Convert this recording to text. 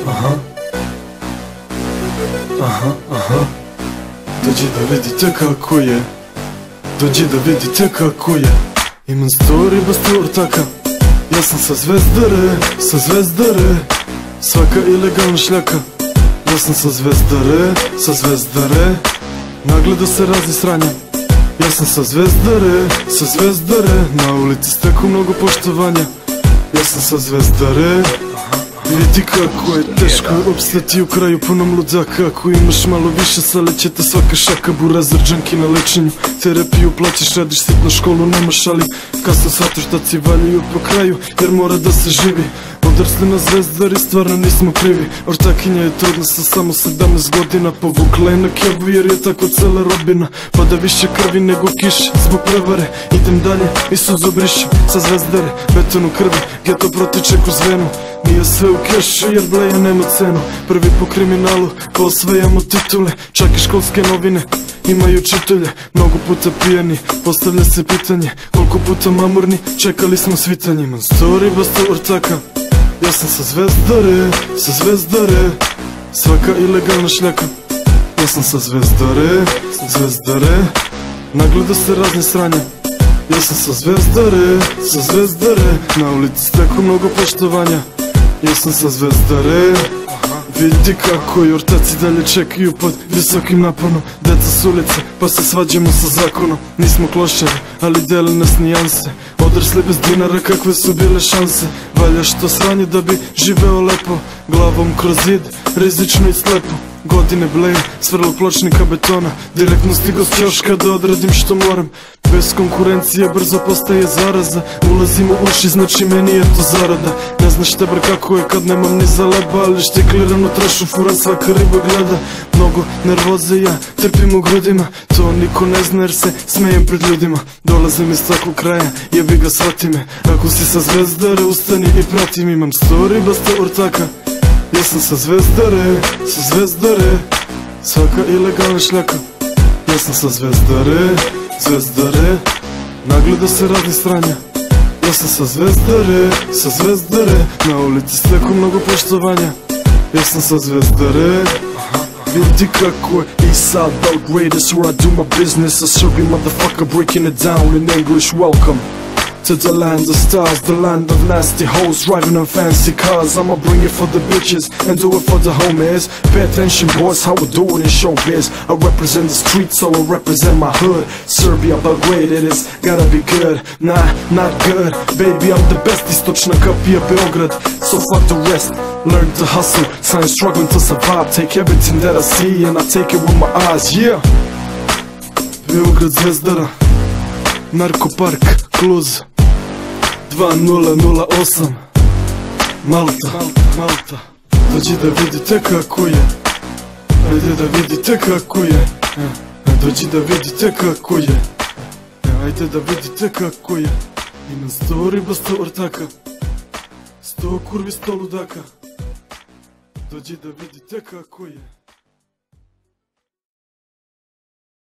Aha, aha, aha. Dođi da vidite kako je, dođi da vidite kako je. Imam story bez ortaka, ja sam sa Zvezdare, sa Zvezdare. Svaka ilegalna šljaka, ja sam sa Zvezdare, sa Zvezdare. Nagleda se razni sranja, ja sam sa Zvezdare, sa Zvezdare. Na ulici steku mnogo poštovanja, ja sam sa Zvezdare. Vidi kako je teško opstati u kraju punom ludaka. Ako imaš malo više, saleće te svaka šaka. Burazir, džanki na lečenju, terapiju plaćaš, radiš sitno, školu nemaš, ali kasno shvataš da ti valjaju po kraju, jer mora da se živi. Odrasli na Zvezdari, stvarno nismo krivi. Ortakinja je trudna sa samo 17 godina, povukla je na kevu jer je tako cela rodbina. Pada više krvi nego kiše zbog prevare. Idem dalje i suzu brišem sa Zvezdare. Beton u krvi, geto protiče kroz venu. Nije sve u kešu jer bleja nema cenu. Prvi po kriminalu, pa osvajamo titule. Čak i školske novine imaju čitulje. Mnogo puta pijani, postavlja se pitanje koliko puta mamurni, čekali smo svitanje. Imam story bez ortaka, ja sam sa Zvezdare, sa Zvezdare. Svaka ilegalna šljaka, ja sam sa Zvezdare, sa Zvezdare. Nagleda se razne sranja, ja sam sa Zvezdare, sa Zvezdare. Na ulici steku mnogo poštovanja, ja sam sa Zvezdare. Vidi kako i ortaci dalje čekaju pod visokim naponom. Deca s ulice, pa se svađamo sa zakonom. Nismo klošari, ali dele nas nijanse. Odrasli bez dinara, kakve su bile šanse. Valja što sranje da bi živeo lepo, glavom kroz zid, rizično i slepo. Godine bleje, svrlo pločnika betona, direktno stigo s ćoška da odradim što moram. Bez konkurencije brzo postaje zaraza, ulazim u uši, znači meni je to zarada. Ne znaš tebar kako je kad nemam ni za leba, ali štiklirano trešu furan, svaka riba gleda. Mnogo nervoze ja trpim u grudima, to niko ne zna jer se smejem pred ljudima. Dolazim iz svakog kraja, jebi ga shvati me. Ako si sa Zvezdare, ustani i pratim. Imam story bez ortaka, ja sam sa Zvezdare, sa Zvezdare. Svaka ilegalna šljaka, ja sam sa Zvezdare, Zvezdare. Nagleda se razni sranja, ja sam sa Zvezdare, sa Zvezdare. Na ulici steku mnogo poštovanja, ja sam sa Zvezdare. Vidi kako je Eastside Belgrade, that's where I do my business. A Serbian motherfucker breaking it down in English. Welcome to the land of stars, the land of nasty hoes driving on fancy cars. I'ma bring it for the bitches and do it for the homies. Pay attention boys, how we do it in showbiz. I represent the streets, so I represent my hood. Serbia, Belgrade, it is gotta be good. Nah, not good, baby, I'm the best. Istočna kapija Beograd, so fuck the rest. Learn to hustle, so I'm struggling to survive. Take everything that I see and I take it with my eyes, yeah. Beograd, Zvezdara, Narko Park, Kluz 2008, Malta, Malta. Dođi da vidite kako je, ajde da vidite kako je. Dođi da vidite kako je, ajde da vidite kako je. Imam story bez ortaka, 100 kurvi 100 ludaka. Dođi da vidite kako je.